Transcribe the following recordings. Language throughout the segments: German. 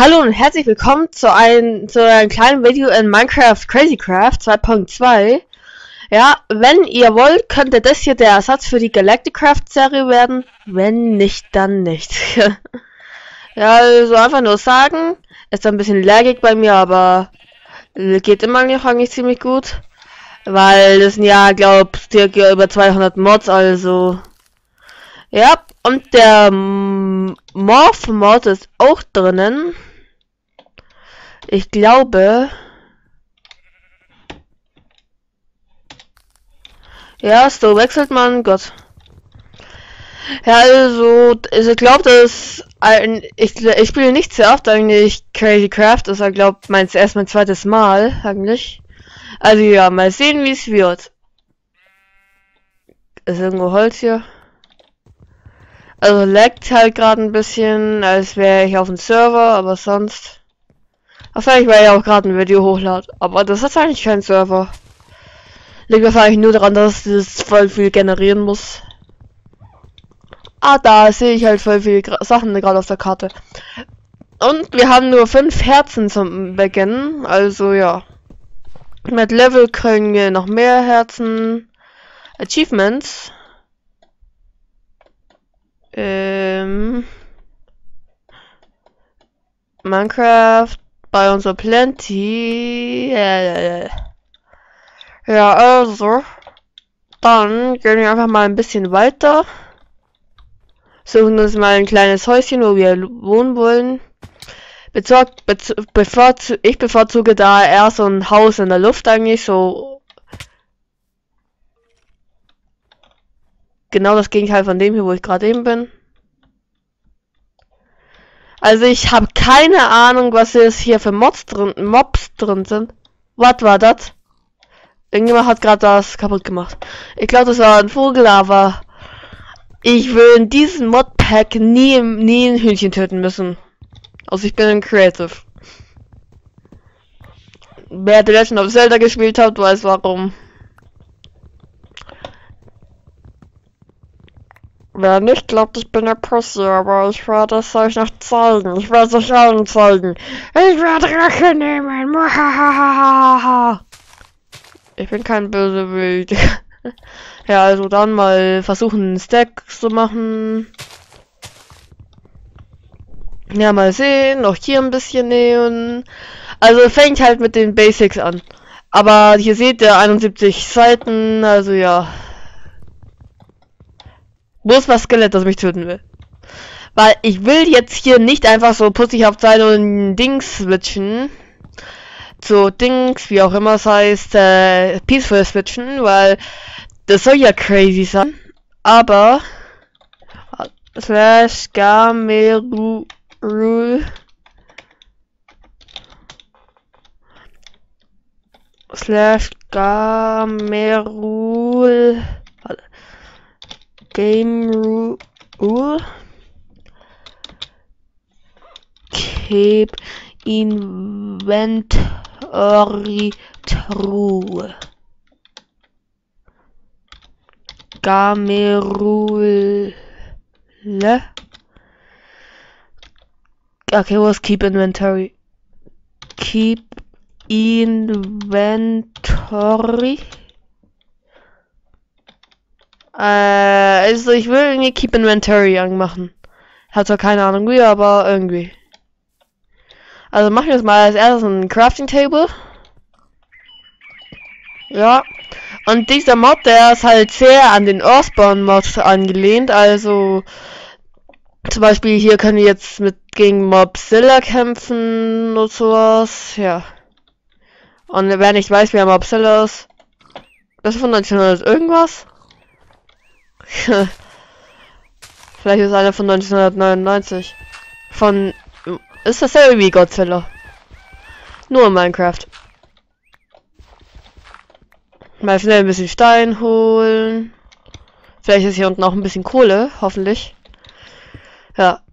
Hallo und herzlich willkommen zu einem kleinen Video in Minecraft Crazycraft 2.2. Ja, wenn ihr wollt, könnte das hier der Ersatz für die Galacticraft-Serie werden. Wenn nicht, dann nicht. Ja, also einfach nur sagen. Ist ein bisschen laggig bei mir, aber geht immer noch eigentlich ziemlich gut. Weil das sind ja, glaub ich, circa über 200 Mods, also... Ja, und der Morph-Mod ist auch drinnen. Ich glaube... Ja, so wechselt man, Gott. Ja, also, ich glaube, dass ich spiele nicht sehr oft eigentlich Crazycraft, das ist, glaube ich, erst mein zweites Mal, eigentlich. Also ja, mal sehen, wie es wird. Ist irgendwo Holz hier? Also laggt halt gerade ein bisschen, als wäre ich auf dem Server, aber sonst... Wahrscheinlich, weil ich auch gerade ein Video hochlade. Aber das ist eigentlich kein Server. Liegt wahrscheinlich nur daran, dass das voll viel generieren muss. Ah, da sehe ich halt voll viele Sachen gerade auf der Karte. Und wir haben nur 5 Herzen zum Beginn, also ja. Mit Level kriegen wir noch mehr Herzen. Achievements. Minecraft bei unser Plenty. Ja, also. Dann gehen wir einfach mal ein bisschen weiter. Suchen uns mal ein kleines Häuschen, wo wir wohnen wollen. Ich bevorzuge da eher so ein Haus in der Luft eigentlich, so. Genau das Gegenteil von dem hier, wo ich gerade eben bin. Also ich habe keine Ahnung, was jetzt hier für Mobs drin sind. Was war das? Irgendjemand hat gerade das kaputt gemacht. Ich glaube, das war ein Vogel, aber ich will in diesem Modpack nie ein Hühnchen töten müssen. Also ich bin ein Creative. Wer The Legend of Zelda gespielt hat, weiß warum. Wer nicht glaubt, ich bin der Pussy, aber ich werde es euch noch zeigen. Ich werde es euch allen zeigen. Ich werde Rache nehmen. Ich bin kein Bösewicht. Ja, also dann mal versuchen, einen Stack zu machen. Ja, mal sehen. Noch hier ein bisschen nehmen. Also fängt halt mit den Basics an. Aber hier seht ihr 71 Seiten, also ja. Wo ist das Skelett, das mich töten will? Weil ich will jetzt hier nicht einfach so putzig sein und Dings switchen. Zu Dings, wie auch immer es heißt, Peaceful switchen, weil das soll ja crazy sein. Aber slash Gamerul slash Gamerul Game Rule Keep Inventory True Gamerule. Okay, was Keep Inventory? Keep Inventory. Also ich will irgendwie Keep Inventory anmachen. Hat zwar keine Ahnung wie, aber irgendwie. Also machen wir jetzt mal als erstes ein Crafting Table. Ja. Und dieser Mod, der ist halt sehr an den Earthbound Mod angelehnt. Also zum Beispiel hier können wir jetzt gegen Mobzilla kämpfen und sowas. Ja. Und wer nicht weiß, wer Mobzilla ist, das ist von 1900 irgendwas. Vielleicht ist einer von 1999. Ist dasselbe wie Godzilla. Nur in Minecraft. Mal schnell ein bisschen Stein holen. Vielleicht ist hier unten auch ein bisschen Kohle, hoffentlich. Ja.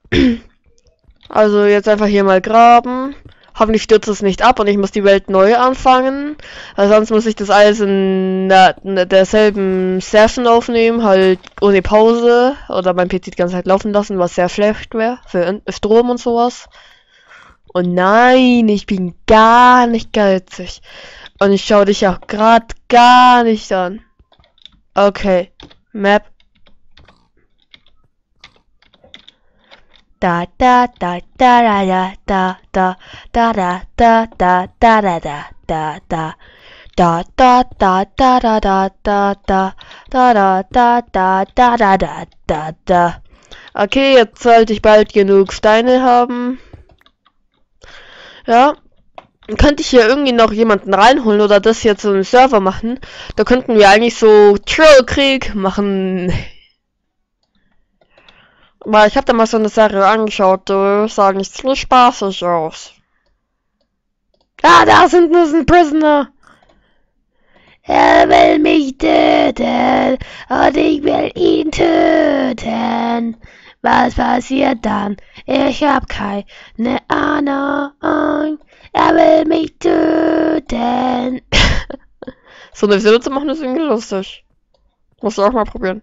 Also jetzt einfach hier mal graben. Hoffentlich stürzt es nicht ab und ich muss die Welt neu anfangen. Weil sonst muss ich das alles in derselben Session aufnehmen, halt ohne Pause. Oder mein PC die ganze Zeit laufen lassen, was sehr schlecht wäre. Für Strom und sowas. Und nein, ich bin gar nicht geizig. Und ich schaue dich auch gerade gar nicht an. Okay. Map. Da da da da da da da da da da da da da da da da. Da da da da da da da da da da da da da da da da da. Okay, jetzt sollte ich bald genug Steine haben. Ja. Könnte ich hier irgendwie noch jemanden reinholen oder das hier zu einem Server machen? Da könnten wir eigentlich so Trollkrieg machen. Aber ich habe da mal so eine Serie angeschaut, die sah nicht so spaßig aus. Ah, da sind nur ein Prisoner. Er will mich töten und ich will ihn töten. Was passiert dann? Ich hab keine Ahnung. Er will mich töten. So eine Episode zu machen ist irgendwie lustig. Musst du auch mal probieren.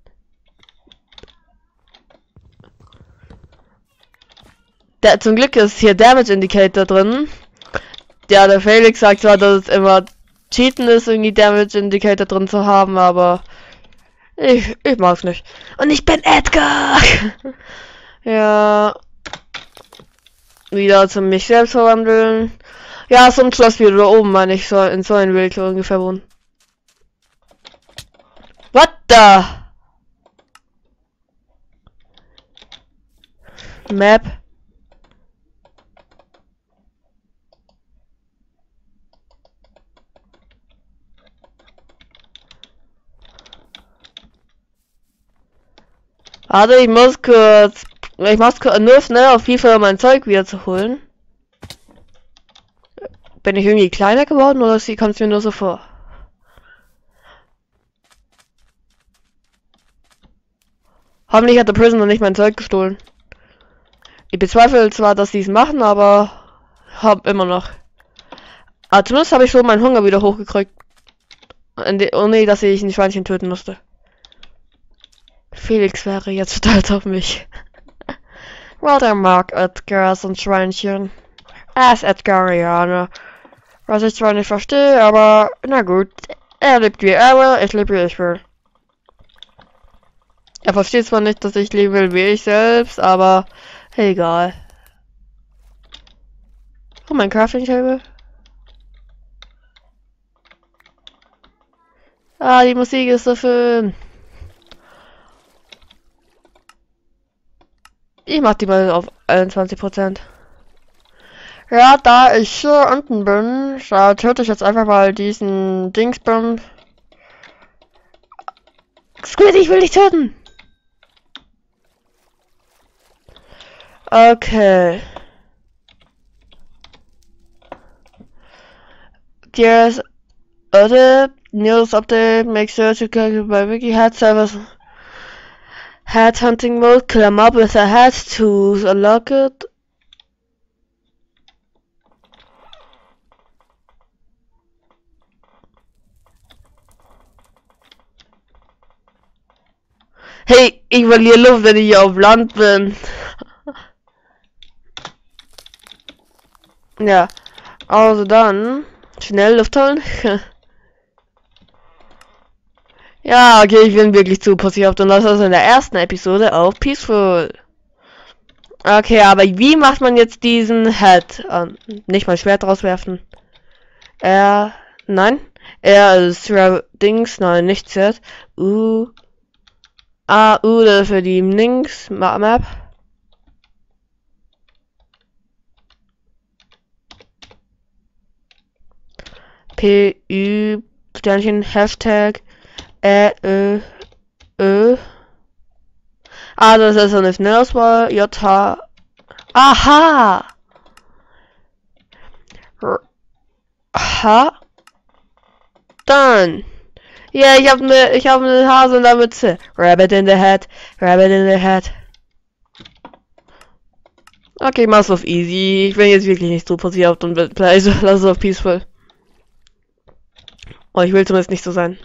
Zum Glück ist hier Damage Indicator drin. Ja, der Felix sagt zwar, dass es immer Cheaten ist, irgendwie Damage Indicator drin zu haben, aber ich mag's nicht. Und ich bin Edgar! Ja. Wieder zu mich selbst verwandeln. Ja, so ein Schloss wie da oben, meine ich, so in so ein Bild ungefähr wohnen. What the? Map. Warte, ich muss kurz nur schnell auf FIFA mein Zeug wieder zu holen. Bin ich irgendwie kleiner geworden oder kommt es mir nur so vor? Hoffentlich hat der Prisoner nicht mein Zeug gestohlen. Ich bezweifle zwar, dass sie es machen, aber hab immer noch. Aber zumindest habe ich so meinen Hunger wieder hochgekriegt. Ohne dass ich ein Schweinchen töten musste. Felix wäre jetzt stolz auf mich. Well, der mag Edgar so ein Schweinchen. Er ist Edgarianer. Was ich zwar nicht verstehe, aber na gut. Er lebt wie er will, ich lebe wie ich will. Er versteht zwar nicht, dass ich leben will wie ich selbst, aber egal. Oh, mein Crafting Table. Ah, die Musik ist so schön. Ich mach die mal auf 21%. Ja, da ich hier unten bin, da töte ich jetzt einfach mal diesen Dingsbum. Squid, ich will dich töten! Okay. There's other news update. Make sure to click by Wiki Hat Service. Hat hunting mode. Kill 'em up with a hat to unlock it. Hey, ich verliere Luft, wenn ich hier auf Land bin. Ja, also dann schnell Luft holen. Ja, okay, ich bin wirklich zu passiv und das ist in der ersten Episode auf Peaceful. Okay, aber wie macht man jetzt diesen Head? Nicht mal Schwert rauswerfen. Nein. Ist Dings, nein, nicht Z. Das für die Links, Map. PÜ, Sternchen, Hashtag, das ist eine Schnellauswahl, JH. Aha! Ha? Dann. Ja, ich hab ne Hase in der Mütze. Rabbit in the Hat. Rabbit in the Hat. Okay, mach's auf easy. Ich bin jetzt wirklich nicht so passiert und lass es auf peaceful. Oh, ich will zumindest nicht so sein.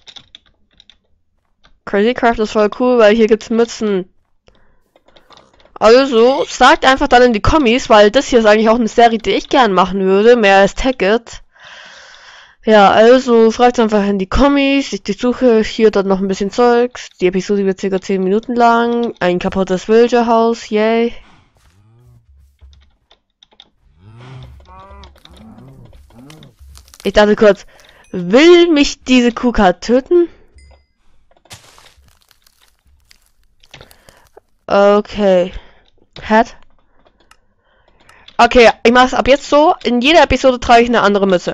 Crazy Craft ist voll cool, weil hier gibt's Mützen. Also, sagt einfach dann in die Kommis, weil das hier ist eigentlich auch eine Serie, die ich gern machen würde, mehr als Tagged. Ja, also fragt einfach in die Kommis, ich suche hier dann noch ein bisschen Zeugs. Die Episode wird ca. 10 Minuten lang. Ein kaputtes Villagerhaus, yay. Ich dachte kurz, will mich diese Kuh gerade töten? Okay. Hat? Okay, ich mach's ab jetzt so. In jeder Episode trage ich eine andere Mütze.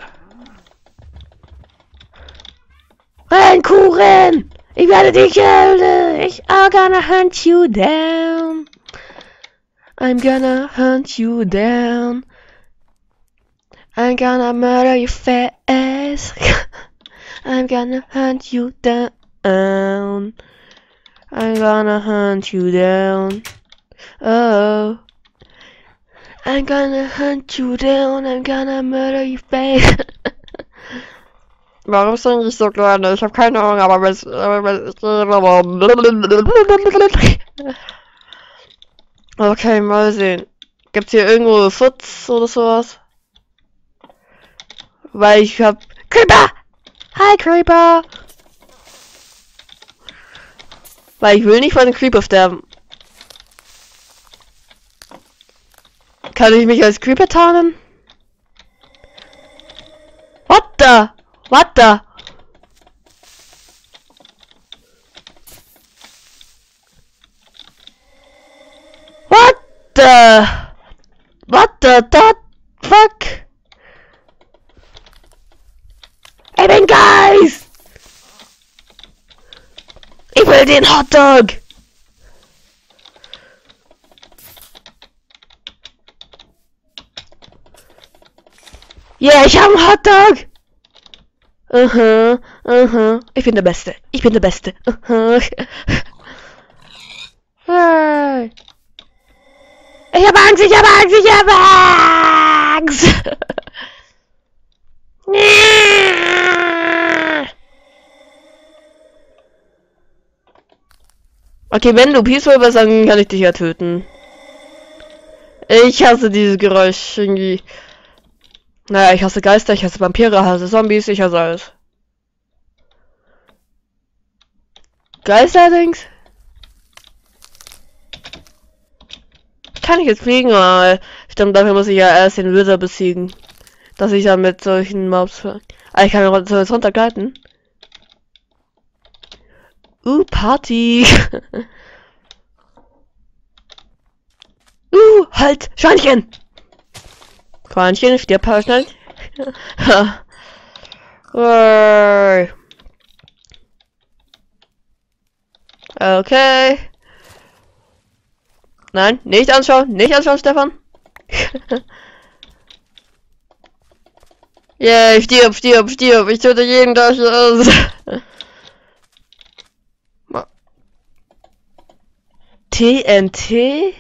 Renn, Kuh, renn! Ich werde dich töten! I'm gonna hunt you down. I'm gonna hunt you down. I'm gonna murder your face. I'm gonna hunt you down. I'm gonna hunt you down. Oh. I'm gonna hunt you down. I'm gonna murder your face. Warum singe ich so gerne? Ich habe keine Ahnung, aber okay, mal sehen. Gibt's hier irgendwo Futz oder sowas? Weil ich hab... Creeper! Hi, Creeper! Weil ich will nicht von den Creeper sterben. Kann ich mich als Creeper tarnen? What the? What the? What the? What the fuck? Ich bin Geist! Ich will den Hotdog! Yeah, ich habe einen Hotdog! Ich bin der Beste. Ich bin der Beste. Hey. Ich hab Angst, ich hab Angst, ich hab Angst! Okay, wenn du peaceful bist, dann kann ich dich ja töten. Ich hasse dieses Geräusch irgendwie. Naja, ich hasse Geister, ich hasse Vampire, ich hasse Zombies, ich hasse alles. Geisterdings? Kann ich jetzt fliegen? Ah, stimmt, dafür muss ich ja erst den Wizard besiegen. Dass ich dann mit solchen Mobs... Ah, ich kann jetzt runtergleiten. Party! Halt! Schweinchen! Schweinchen, stirb schnell. Okay. Nein, nicht anschauen, Stefan. Yeah, stirb. Ich töte jeden, der ist. TNT?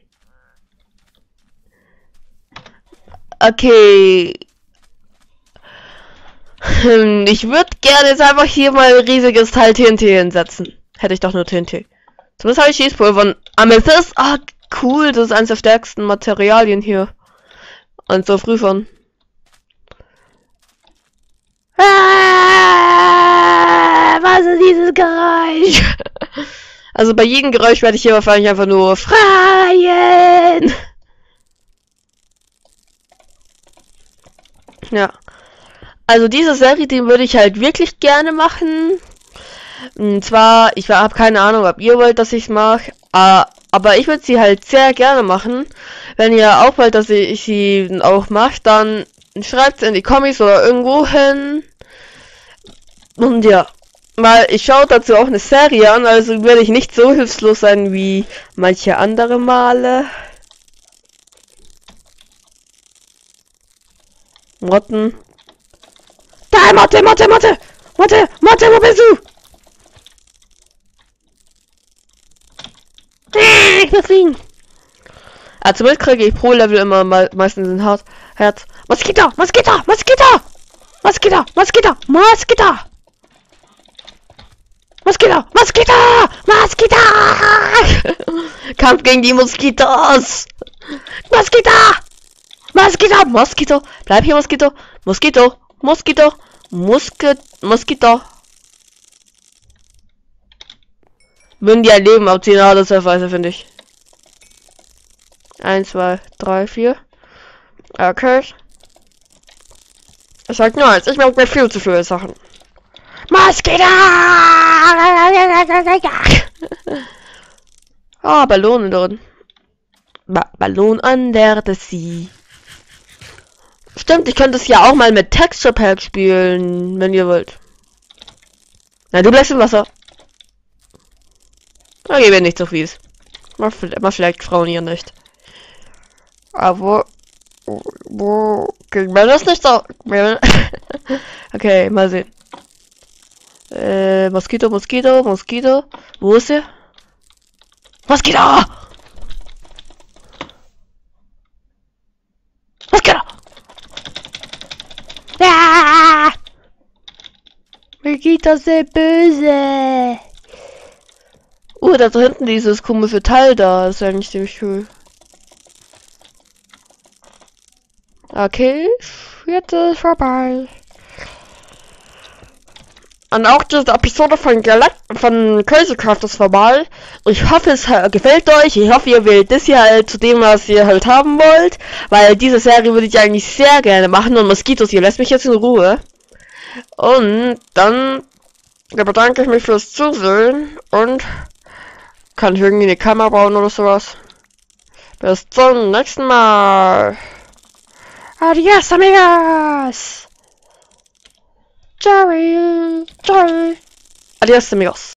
Okay. Ich würde gerne jetzt einfach hier mal ein riesiges Teil TNT hinsetzen. Hätte ich doch nur TNT. Zumindest habe ich Schießpulver von Amethyst. Ah, cool. Das ist eines der stärksten Materialien hier. Und so früh von. Was ist dieses Geräusch? Also bei jedem Geräusch werde ich hier wahrscheinlich einfach nur schreien. Ja. Also diese Serie, die würde ich halt wirklich gerne machen. Und zwar, ich habe keine Ahnung, ob ihr wollt, dass ich es mache. Aber ich würde sie halt sehr gerne machen. Wenn ihr auch wollt, dass ich sie auch mache, dann schreibt es in die Kommis oder irgendwo hin. Und ja. Weil ich schaue dazu auch eine Serie an, also werde ich nicht so hilflos sein wie manche andere Male. Motten. Da, Motte, wo bist du? Ich will fliegen. Zumindest kriege ich pro Level immer meistens ein Herz. Moskito! Moskito! Moskito! Moskito! Kampf gegen die Moskitos! Moskito! Moskito! Moskito! Bleib hier, Moskito! Moskito! Moskito! Moskito! Würden die ein Leben abziehen, aber das ist Weise, finde ich. 1, 2, 3, 4. Okay. Ich sag nur eins, ich mag mir viel zu viele Sachen. Moskito! Ah, Ballone drin. Ballon under the sea. Stimmt, ich könnte es ja auch mal mit Texture Pack spielen, wenn ihr wollt. Na, du bleibst im Wasser. Okay, wenn nicht so fies. Mach vielleicht Frauen hier nicht. Aber wo kriegt man das nicht so? Okay, mal sehen. Moskito. Wo ist er? Moskito! Moskito! Ja! Moskito sind böse! Da hinten dieses komische Teil da ist eigentlich ziemlich cool. Okay, jetzt ist vorbei. Und auch diese Episode von Crazy Craft ist vorbei. Ich hoffe, es gefällt euch. Ich hoffe, ihr wählt das hier halt zu dem, was ihr halt haben wollt. Weil diese Serie würde ich eigentlich sehr gerne machen. Und Moskitos, ihr lässt mich jetzt in Ruhe. Und dann bedanke ich mich fürs Zusehen. Und kann ich irgendwie eine Kamera bauen oder sowas. Bis zum nächsten Mal. Adios, amigos. Ciao. Adios, amigos.